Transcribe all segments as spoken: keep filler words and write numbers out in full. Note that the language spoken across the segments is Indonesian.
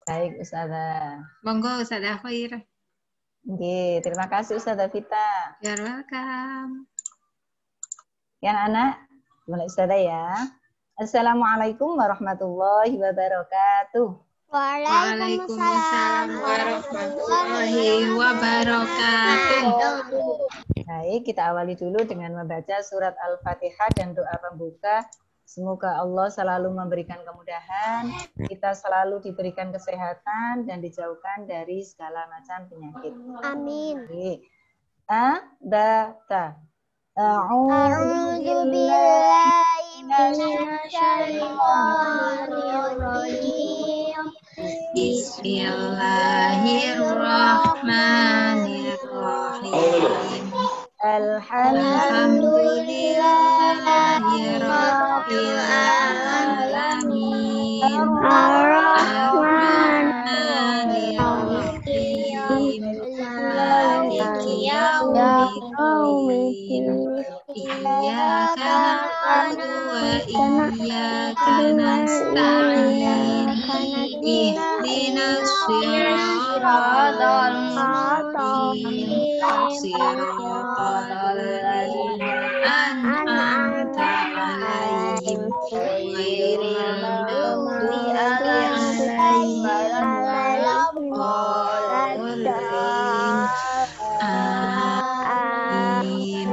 Baik, Ustazah. Monggo Ustazah Khair. Oke, terima kasih Ustazah Vita. You're welcome. Ya anak, mulai Ustazah ya. Assalamualaikum warahmatullahi wabarakatuh. Waalaikumsalam warahmatullahi wabarakatuh. Baik, kita awali dulu dengan membaca surat Al-Fatihah dan doa pembuka. Semoga Allah selalu memberikan kemudahan, kita selalu diberikan kesehatan dan dijauhkan dari segala macam penyakit. Amin. A, ba, ta. A'udzu billahi minasyaitonir rajim. Bismillahirrahmanirrahim. Alhamdulillahi Rabbil alamin. Ar-Rahmanir-Rahim. Maliki yaumiddin. Iyyaka na'budu wa iyyaka nasta'in. Ihdinas siratal mustaqim. Siratal ladzina an'amta 'alaihim ghairil maghdubi 'alaihim waladdallin. Amin.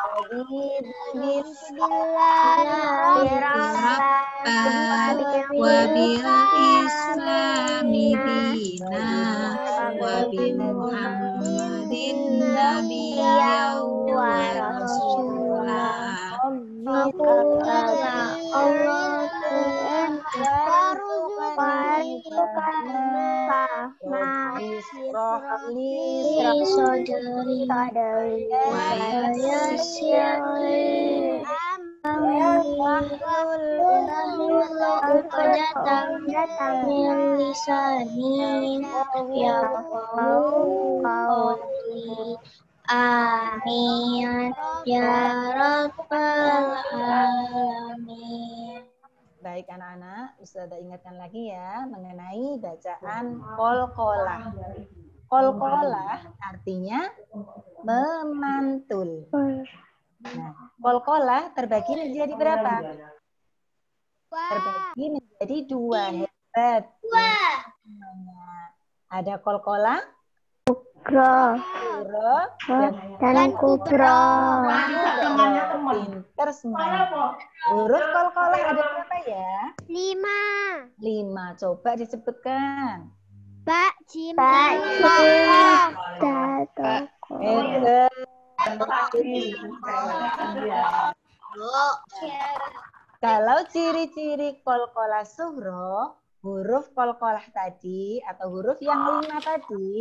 Wa bil islami dina wa bi Muhammadin nabiyyan wa rasulah. Aku Allah Tuhan Amin ya Rabbal Alamin. Baik anak-anak, Ustazah ingatkan lagi ya mengenai bacaan qalqalah. Qalqalah artinya memantul. Nah, qalqalah terbagi menjadi berapa? Terbagi menjadi dua. Hebat. Ada qalqalah Kubra dan kubra. Pinter semuanya. Huruf qalqalah ada berapa ya? Lima. Lima. Coba disebutkan. Ba, jim, ba, jim, da, Hebat. Kalau ciri-ciri qalqalah sughra, huruf qalqalah tadi atau huruf yang lima tadi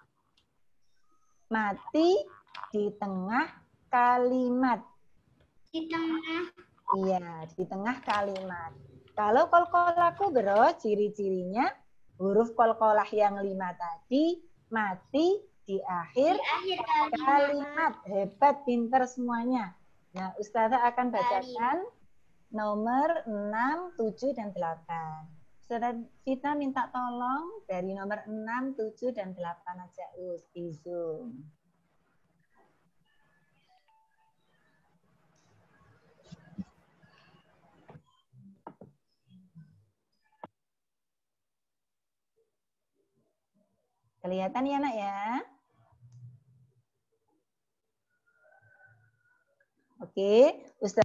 mati di tengah kalimat. Di tengah. Iya, di tengah kalimat. Kalau qalqalah kubra, ciri-cirinya huruf qalqalah yang lima tadi mati di akhir, Di akhir kalimat. Hebat, pinter semuanya. Nah, Ustazah akan bacakan nomor enam, tujuh, dan delapan. Ustazah Vita minta tolong dari nomor enam, tujuh, dan delapan aja Us, di Zoom. Kelihatan ya nak ya? Oke, Ustaz.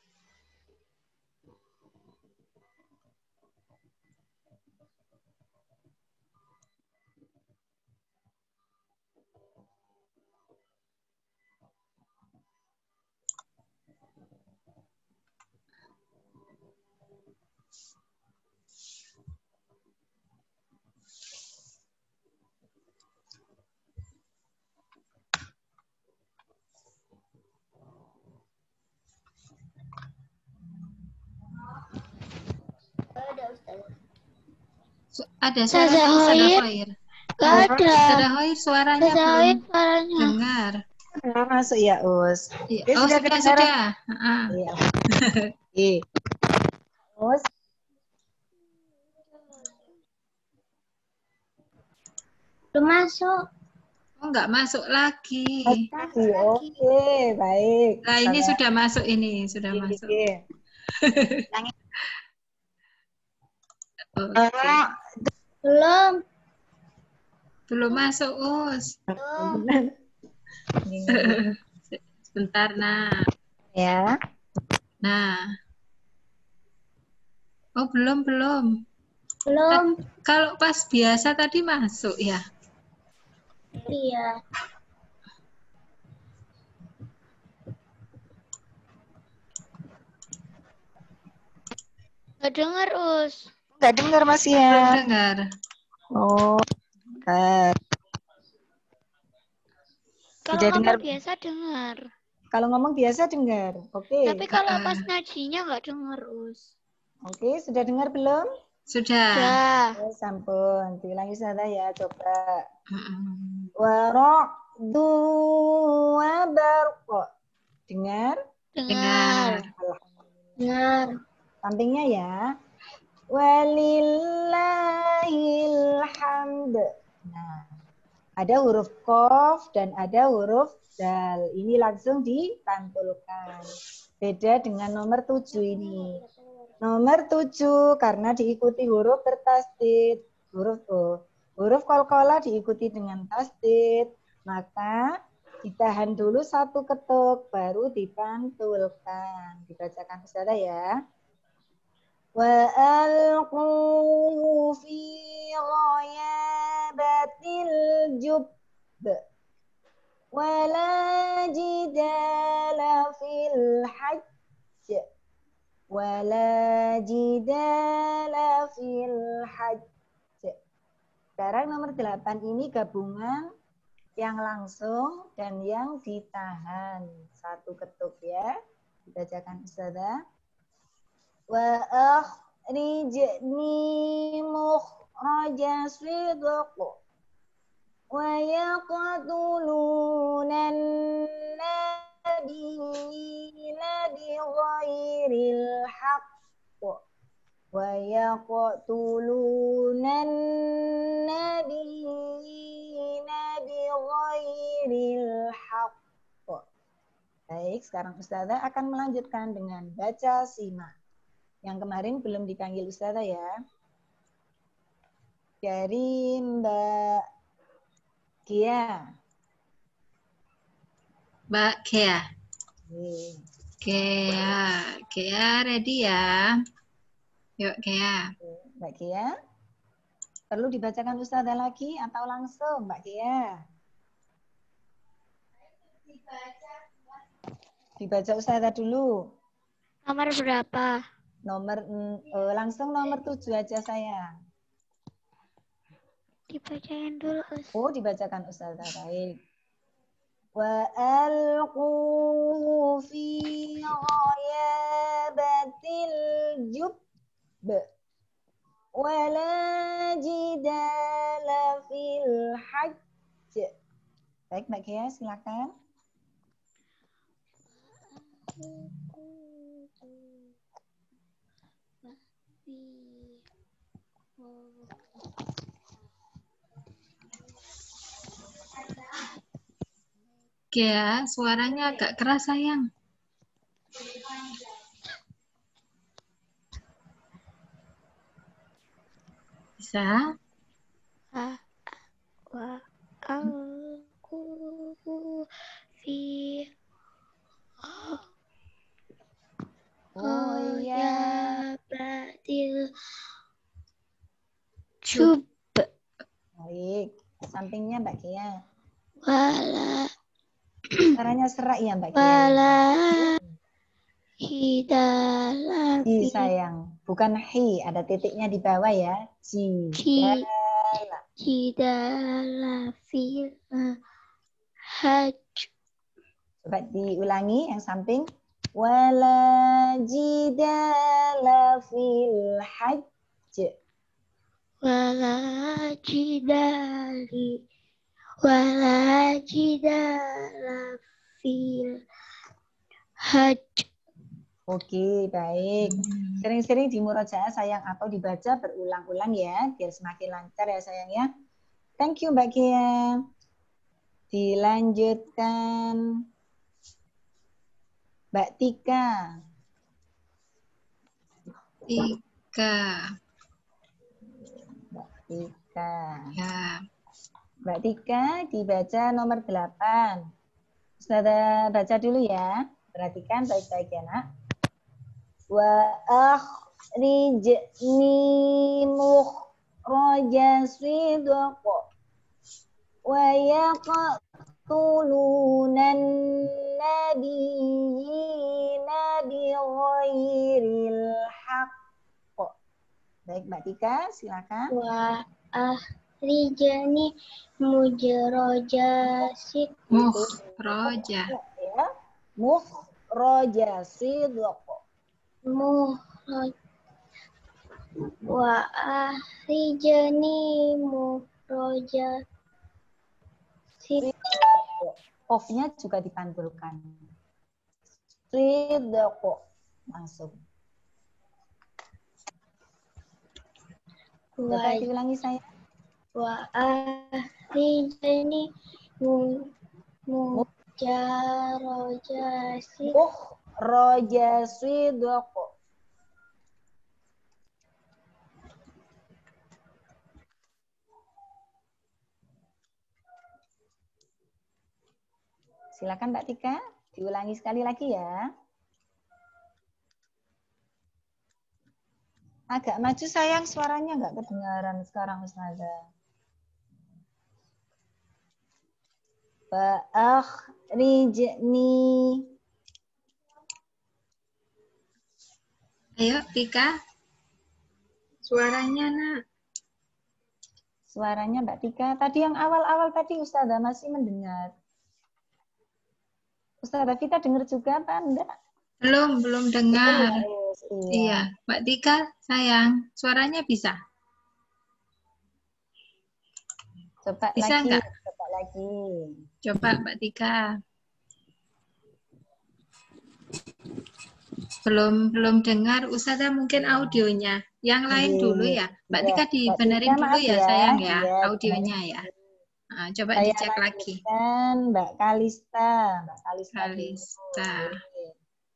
Ada suara Ustazah Khair. Gak ada. Ustazah Khair suaranya belum suaranya. dengar. Sudah masuk ya, Us. Iya. Dia Oh, sudah, kedengaran? sudah. Heeh. Iya. Oke. Us. Belum masuk. Oh, enggak masuk lagi. Oke, oke, baik. Nah, ini Sabar. sudah masuk ini, sudah masuk. Oke. Oke. Belum. Belum masuk, Us. Belum. Sebentar, nah. Ya. Nah. Oh, belum, belum. Belum. Kalau pas biasa tadi masuk ya. Iya. Gak dengar, Us. Nggak dengar Mas Belum ya. dengar. Oh. eh, Kalau Sudah ngomong dengar. biasa dengar. Kalau ngomong biasa dengar. Oke. Tapi kalau Ah, pas ngajinya nggak dengar, Us. Oke, sudah dengar belum? Sudah. Dah. Oh, sampun. Diulangi saja ya, coba. Mm-mm. Wara'du wa barqa. Dengar? Dengar. Dengar. Sampingnya ya. Walillahil hamd. Nah, ada huruf qaf dan ada huruf dal. Ini langsung dipantulkan. Beda dengan nomor tujuh ini. Nomor tujuh karena diikuti huruf bertasdid. Huruf O. Huruf qalqalah diikuti dengan tasdid. Maka ditahan dulu satu ketuk baru dipantulkan. Dibacakan saudara ya. Wa alqu fi ghayabatil jub. Wa la jidala fil hajj. Wa la jidala fil hajj. Sekarang nomor delapan ini gabungan yang langsung dan yang ditahan. Satu ketuk ya. Dibacakan Ustazah. Wa akhrijni mukhraja sidq wa yaqtuluna an-nabiyina bighairil haqq wa yaqtuluna an-nabiyina bighairil haqq. Baik, sekarang Ustazah akan melanjutkan dengan baca simak. Yang kemarin belum dipanggil Ustazah ya. Dari Mbak Gia. Mbak Kea. Oke. Kea. Kea ready ya. Yuk, Kea. Mbak Gia. Perlu dibacakan Ustazah lagi atau langsung Mbak Gia? Dibaca Ustazah dulu. Nomor berapa? Nomor eh, langsung nomor tujuh aja sayang. Dibacain dulu, Us. Oh, dibacakan Ustazah. Baik. Wa alquhu fi ghayabatil jub. Wa la jidala fil hajj. Baik, Mbak Gia, silakan. Kea, suaranya agak keras sayang. Bisa? Ah, wa aku fi Oh iya. ghayabatil jub Baik. Sampingnya Mbak Gia. wala Suaranya serak ya Mbak Gia. wala hidala Ji fi sayang, bukan hi, ada titiknya di bawah ya. Ji. ji hidala fi hajj. Coba diulangi yang samping. Wala jidala fil hajj. Wala jidali wala jidala fil hajj. Oke, baik. Sering-sering di murojaah sayang atau dibaca berulang-ulang ya, biar semakin lancar ya sayang ya. Thank you Mbak Kia. Dilanjutkan Mbak Tika. Tiga. Mbak Tika. Ya. Mbak Tika dibaca nomor delapan. Ustazah baca dulu ya. Perhatikan baik-baik ya nak. Wa akhrijni mukhraja sidq wa yaqtulunan nabiyina bighairil haqq. Baik Mbak Tika, silakan. Wa akhrijni mujroja sidq. Mukhraja. Ya. Mukhraja sidq. Muhraj wa akhrijni mukhraja sidq. Qafnya juga dipantulkan. Sidq. Langsung. Coba diulangi saya. Wa akhrijni mujaroja sidq. Mukhraja sidq. Silakan Mbak Tika, diulangi sekali lagi ya. Agak maju sayang, suaranya nggak kedengaran sekarang Ustazah. Fa akhrijni. Ayo Tika. Suaranya nak. Suaranya Mbak Tika. Tadi yang awal-awal tadi Ustazah masih mendengar. Ustazah kita dengar juga apa enggak? Belum, belum dengar. Iya. Iya, Mbak Tika, sayang, suaranya bisa? Coba Bisa lagi, enggak? coba lagi. Coba Mbak Tika. Belum belum dengar, Ustazah mungkin audionya. Yang lain Iya, dulu iya. ya. Mbak Iya. Tika Mbak dibenerin Tika, dulu maaf ya, ya. sayang ya, Iya, audionya ya. Nah, coba Saya dicek lagi. lanjutkan Mbak Kalista. Mbak Kalista. dulu. Kalista. Boleh.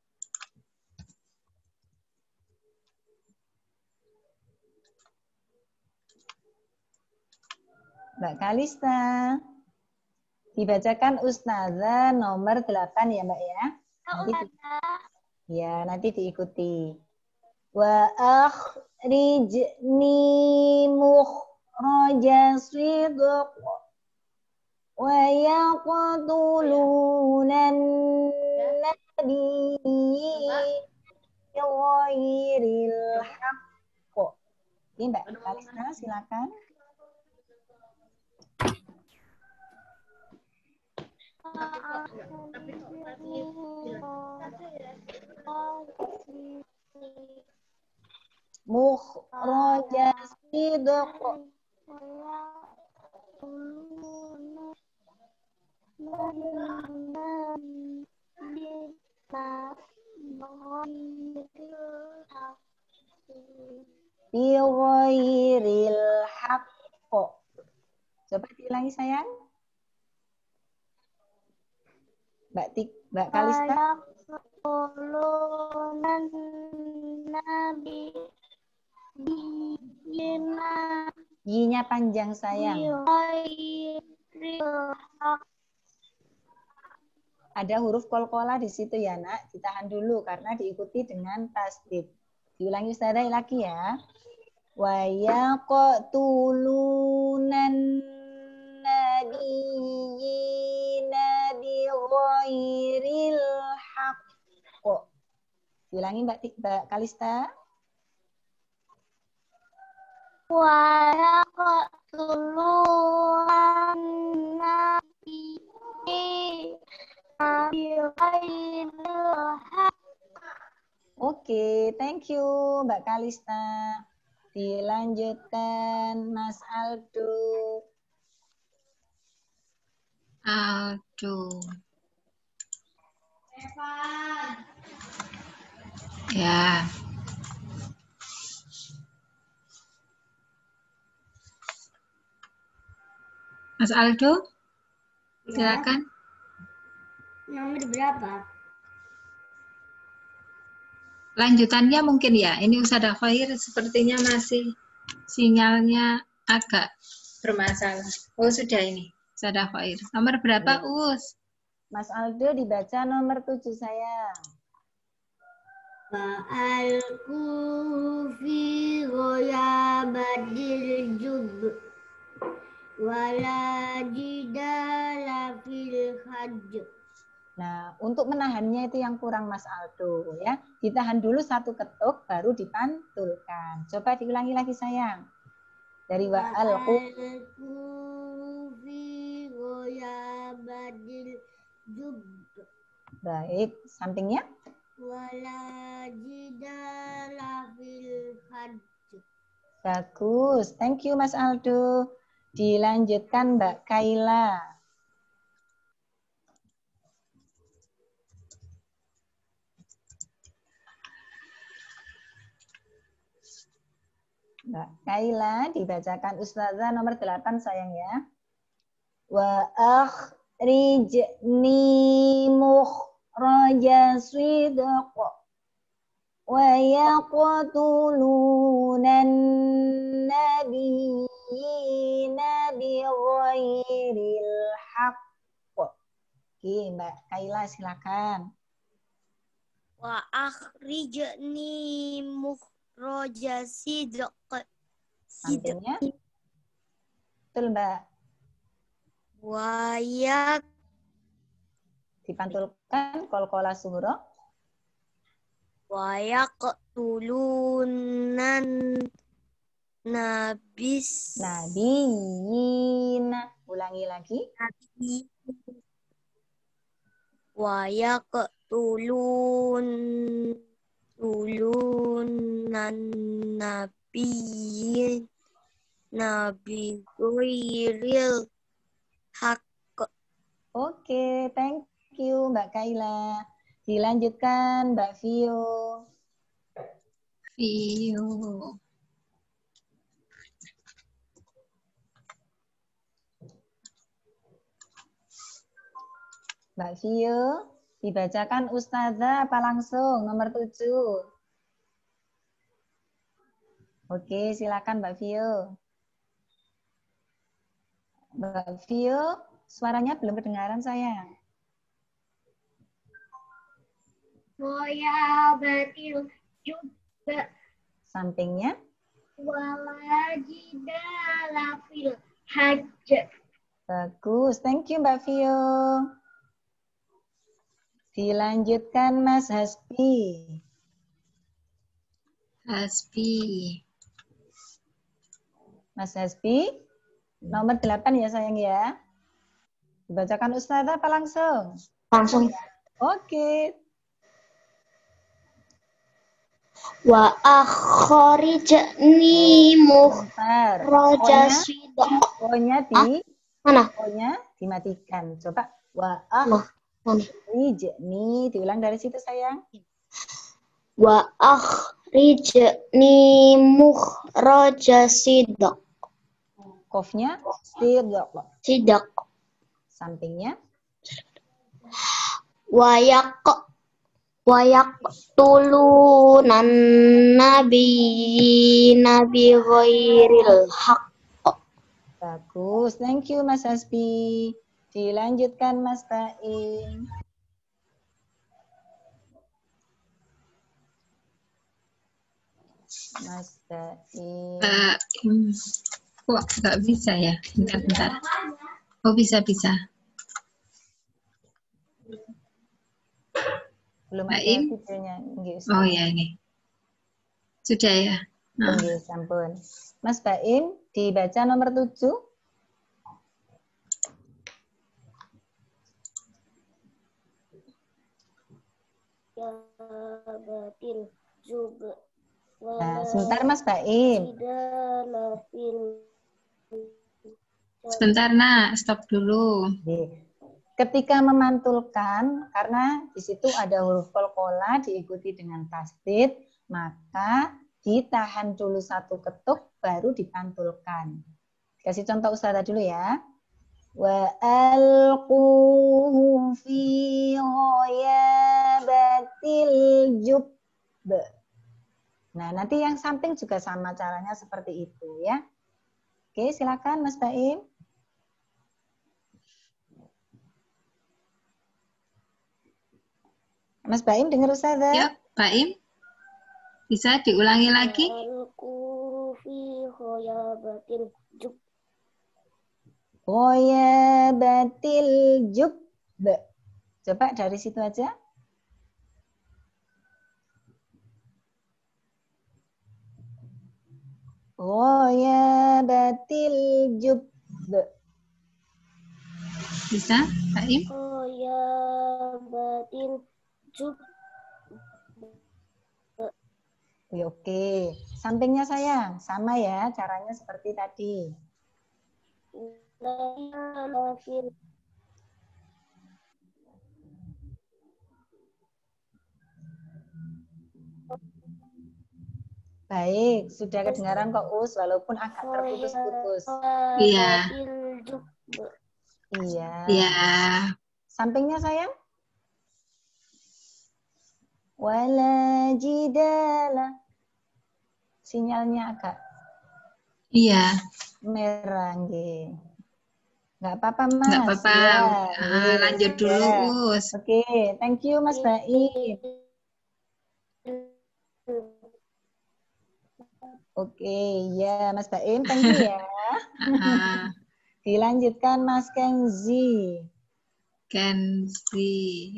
Mbak Kalista. Dibacakan Ustazah nomor delapan ya Mbak ya. Nanti di, ya, nanti diikuti. Wa akhrijni mukhraja sidq wa yaqtulunan nabiyyi ghairil haqq. Ini Mbak Kalista, silakan. Mukhraja sidq. Bighairil haqq. Coba diulangi sayang. Mbak Tik, Mbak Kalista. Y-nya panjang sayang. Ada huruf kolkola di situ ya nak. Ditahan dulu karena diikuti dengan tasdid. Diulangi Ustazah lagi ya. Wa yaqtulunan nabiyyina bighairil haqq. Diulangi Mbak Tik, Mbak Kalista. Wa yaqtulunan nabiyina bighairil haqq. Oke, thank you Mbak Kalista. Dilanjutkan Mas Aldo. Aldo. Ya. Mas Aldo, Ya. silakan. Nomor berapa? Lanjutannya mungkin ya. Ini Ustadzah Khair sepertinya masih sinyalnya agak bermasalah. Oh sudah ini Ustadzah Khair. Nomor berapa Us? Mas Aldo dibaca nomor tujuh sayang. Fa'alku fi ghayabadil jub wala jidala fil hajj. Nah, untuk menahannya itu yang kurang Mas Aldo ya. Ditahan dulu satu ketuk baru dipantulkan. Coba diulangi lagi sayang. Dari wa'alku Fa'alku fi ghayabadil jub baik, sampingnya wala jidala fil hajj. bagus. Thank you Mas Aldo. Dilanjutkan Mbak Kaila. Mbak Kaila dibacakan Ustazah nomor delapan sayang ya. Wa akhrijni mukhraja sidq wa yaqtulunan nabiyina bighairil haqq. Oke, Mbak Kaila silakan. Wa akhrijni mukhraja sidq. Sampingnya. Betul, Mbak. Wa yak Dipantulkan kolkola suhro. wa yaqtulunan nabis Nabiyina. Ulangi lagi. nabi wa yaqtulun tulunan nabiyin nabi ghairil haqq. Oke, thank you Mbak Kaila. Dilanjutkan Mbak Vio. Vio. Mbak Vio, dibacakan Ustazah apa langsung nomor tujuh? Oke, silakan Mbak Vio. Mbak Vio, suaranya belum kedengaran sayang. Wa batil juga Sampingnya. walajidala fil hajj. Bagus, thank you Mbak Vio. Dilanjutkan Mas Hasbi. Hasbi. Mas Hasbi, nomor delapan ya sayang ya. Dibacakan Ustazah apa langsung? Langsung. Oke. Wa akhrijni Bentar. mukhraja O-nya, sidq. O-nya di Mana? O-nya dimatikan. Coba wa Mana? Mana? akhrijni, diulang dari situ sayang. Wa akhrijni mukhraja sidq. Qafnya sidq. Sidq. Sampingnya Wa yaq wa yaqtulunan nabi nabi ghairil haqq. bagus. Thank you Mas Hasbi. Dilanjutkan Mas Baim. Mas Baim. Uh, hmm. Kok nggak bisa ya? Bentar-bentar. Oh bisa-bisa. Belum ada Baim. videonya. Nggih, Oh Ustazah. ya ini. Sudah ya. Nah. Nggih, sampun. Mas Baim, dibaca nomor tujuh. Ya batil juga. Nah, sebentar Mas Baim. Sebentar nak, stop dulu. Nggih. Ketika memantulkan, karena di situ ada huruf qalqalah diikuti dengan tasdid, maka ditahan dulu satu ketuk, baru dipantulkan. Kasih contoh Ustazah dulu ya. Wa alquhu fi ghayabatil jub. Nah, nanti yang samping juga sama caranya seperti itu ya. Oke, silakan Mas Baim. Mas Baim dengar Ustazah? Yuk, Baim. Bisa diulangi lagi? Alquhu fi ghayabatil jub. Ghayabatil jub. Coba dari situ aja. Ghayabatil jub. Bisa, Baim? Ghayabatil jub. Oke, oke. Sampingnya sayang, sama ya caranya seperti tadi. Lafil. Baik, sudah kedengaran kok Us, walaupun agak terputus-putus. Iya. Ghayabatil jub. Iya. Iya. Sampingnya sayang? Wala jidala. Sinyalnya agak Iya. merah, nggih. Nggak apa-apa, Mas. Nggak apa-apa. Ya, Ah, nggih. lanjut dulu, Ya. Us. Oke, thank you Mas Baim. Oke, ya Mas Baim, thank you ya. Ah, Dilanjutkan Mas Kenzi. Kenzi.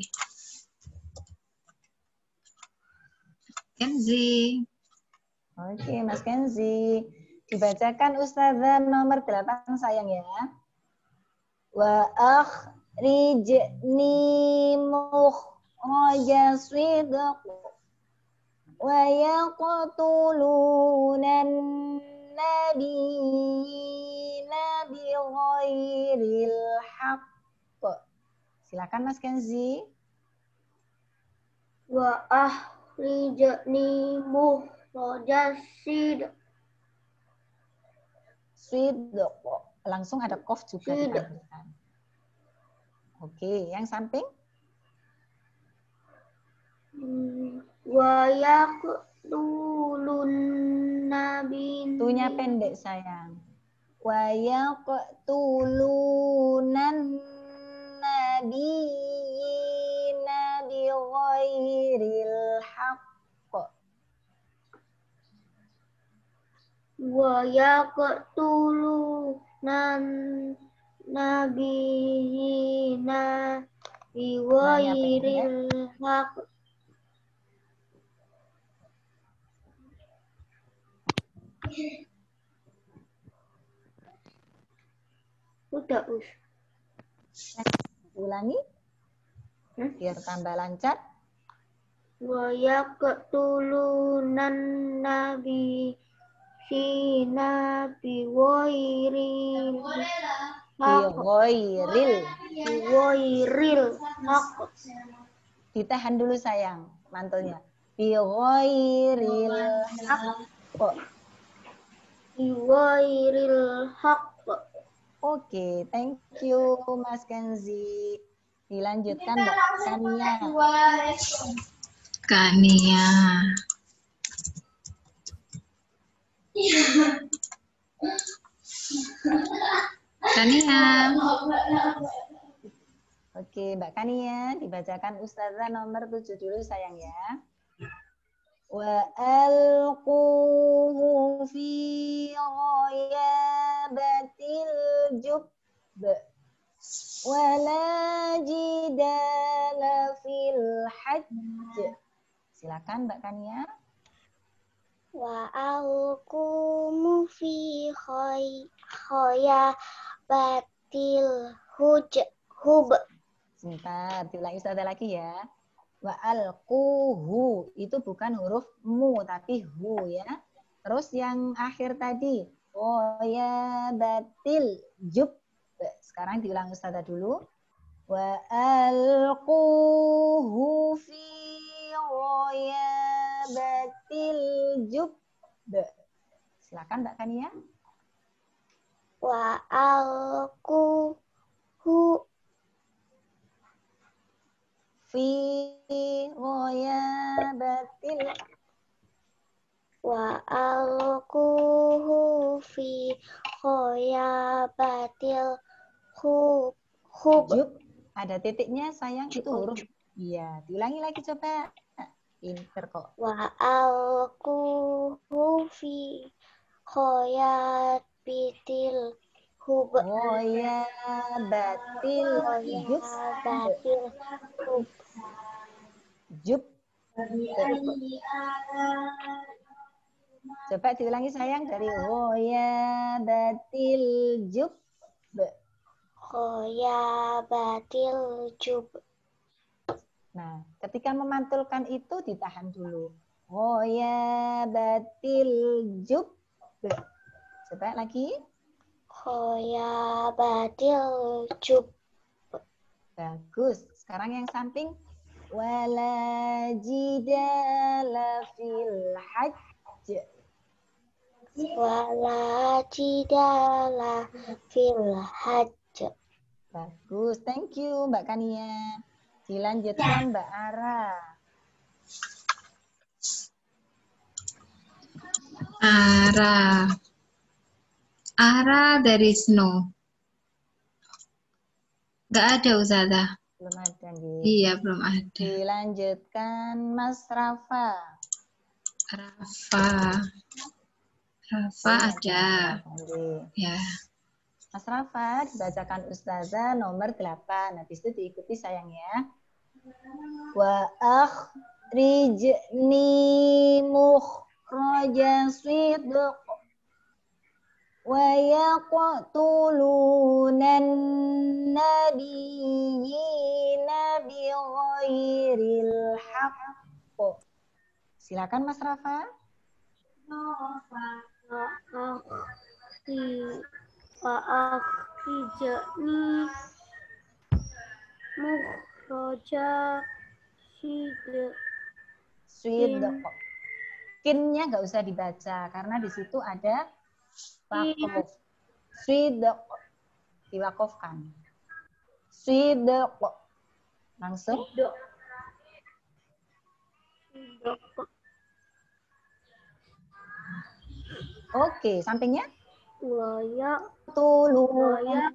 Kenzi. Oke, Mas Kenzi. Dibacakan Ustazah nomor delapan sayang ya. Wa akhrijni mukhraja sidq wa yaqtulunan nabiyina bi ghairil haqq. Silakan Mas Kenzi. Wa akhrijni mukhraja sidq. Sidq. Langsung ada qaf juga Sidq. ditampilkan. Oke, yang samping? Wa yaqtulun nabiyina. Tunya pendek sayang. Wa yaqtulunan nabiyina bi ghairil haqq. Wa yaqtulunan nabiyina bi ghairil haqq. Udah, Us. Ulangi Hmm? biar tambah lancar. Wa yaqtulunan nabi sina bi ghairil Bi haqq. ghairil. Bi ghairil haqq. Ditahan dulu sayang mantelnya. Bi ghairil haqq. Bi ghairil haqq. Oke, thank you Mas Kenzi. Dilanjutkan Mbak Kania. Kania. Kania. Oke, Mbak Kania, dibacakan Ustazah nomor tujuh dulu sayang ya. Wa alquhu fi ghayabatil jub. Wala jidala fil hajj. Silakan Mbak Kania. Wa alqumu fi khoy khoya batil huj hub. Sebentar, diulangi Ustazah lagi ya. Wa alquhu itu bukan huruf mu tapi hu ya. Terus yang akhir tadi oh ya batil jub. Sekarang diulang Ustazah dulu. Wa alquhu fi ghayabatil jub. Silakan Mbak Kania. Wa alquhu batil hub hub Jub. Ada titiknya sayang, itu huruf. Iya, diulangi lagi coba. Pinter kok. wa alquhu fi khoyat bitil hub Oh ya, batil jub. khoya batil hub Jub. Coba diulangi sayang dari oh ya, batil jub. khoya batil jub. Nah, ketika memantulkan itu ditahan dulu. Oh ya, batil jub. Coba lagi. Khoya batil jub. Bagus. Sekarang yang samping. Wala jidala fil hajj. Wala jidala fil hajj. Bagus. Thank you Mbak Kania. Dilanjutkan Mbak Ara. Ara. Ara dari snow. Nggak ada Ustazah. Belum ada nih. Iya, belum ada. Dilanjutkan Mas Rafa. Rafa. Rafa ada. Ya. Mas Rafa, dibacakan Ustazah nomor delapan. Habis itu diikuti sayang ya. Wa akhrijni mukhraja sidq wa yaqtulunan nabiyyina bighairil haqq. Silakan Mas Rafa. Fa'akhrijni mukhraja sidq. Sidq. Kinnya nggak usah dibaca karena di situ ada wakof. Sidq. Diwakofkan. Sidq. Langsung. Oke, sampingnya. Waya Tulu. waya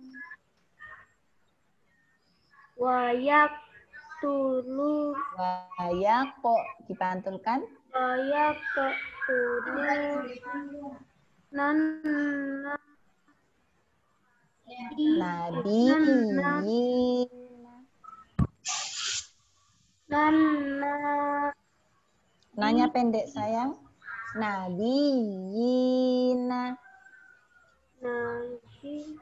wayak tulu Waya kok dipantulkan. wayak tulu nan Nabi. nan Nanya pendek sayang. Nabiyina. nabi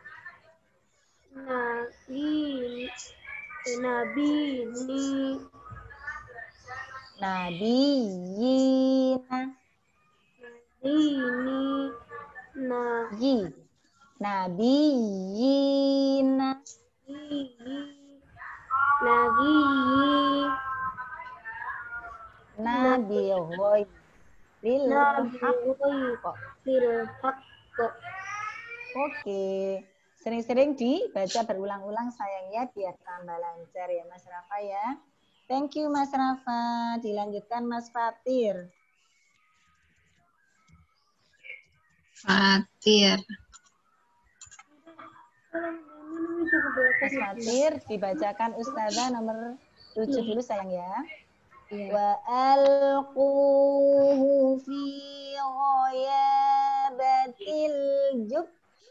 nabi nabi ni Nabiyina. ini na Yi. Nabiyina. lagi Nabi ghairil nabi haqq. fil haqq. Oke. Sering-sering dibaca berulang-ulang sayang ya biar tambah lancar ya Mas Rafa ya. Thank you Mas Rafa. Dilanjutkan Mas Fatir. Fatir. Mas Fatir dibacakan Ustazah nomor tujuh dulu sayang ya. Wa alquhu fi ghayabatil jub.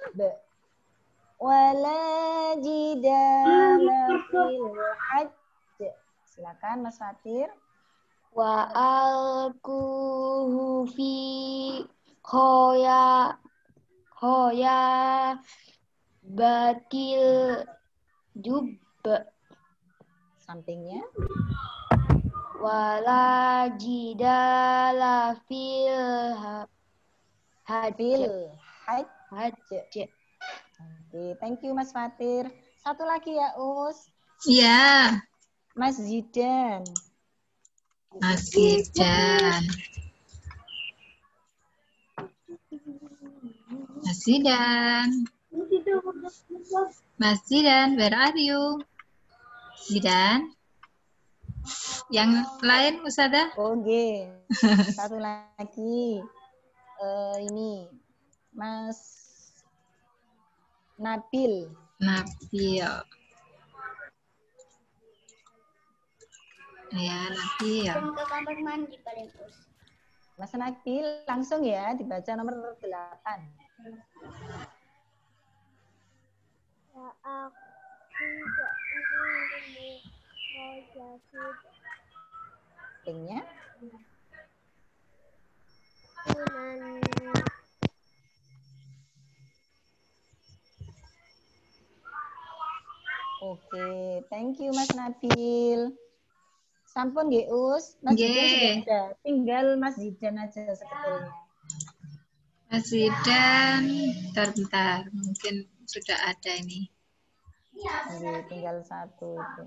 Wala jidala fil hajj. Silakan Mas Fatir. Wa alquhu fi khoya khoya batil jub Sampingnya. wala jidala fil Fil hajj hajj. hajj. Oke, thank you Mas Fatir. Satu lagi ya Us. Iya. Mas Zidan. Mas Zidan. Mas Zidan. Mas Zidan, where are you? Zidan. Yang lain Ustazah? Oke. Satu lagi. Uh, ini Mas Nabil. Nabil. Ya, Nabil. Ke kamar mandi paling us. Mas Nabil, langsung ya dibaca nomor delapan. Ya, aku tidak ingin menjadi Tingnya. tunan. Oke, thank you Mas Nabil. Sampun nggih Us, Mas Zidan Nggih. sudah ada. Tinggal Mas Zidan aja sebetulnya. Mas Zidan, bentar-bentar, mungkin sudah ada ini. Nggih, tinggal satu itu.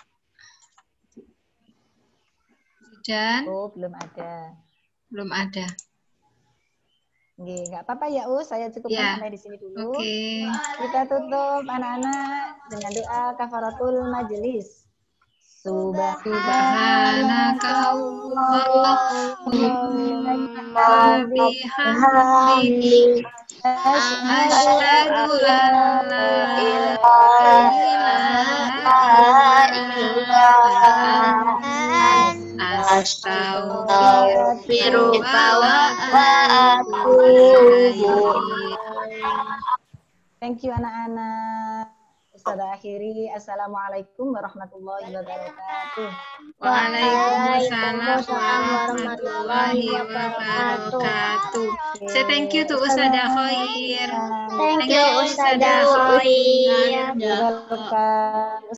Zidan, Oh, belum ada. belum ada. Nggih, nggak apa-apa ya Us, saya cukupkan Ya, sampai di sini dulu. Oke. Kita tutup anak-anak dengan doa kafaratul majelis. Subhanaka Allahumma bihamdik asyhadu an la ilaha illa anta astaghfiruka wa atubu ilaik. Thank you anak-anak. Ustazah akhiri. Assalamualaikum warahmatullahi wabarakatuh. Waalaikumsalam warahmatullahi wabarakatuh. Say thank you to Ustazah Khair. Thank you Ustazah Khair. Welcome.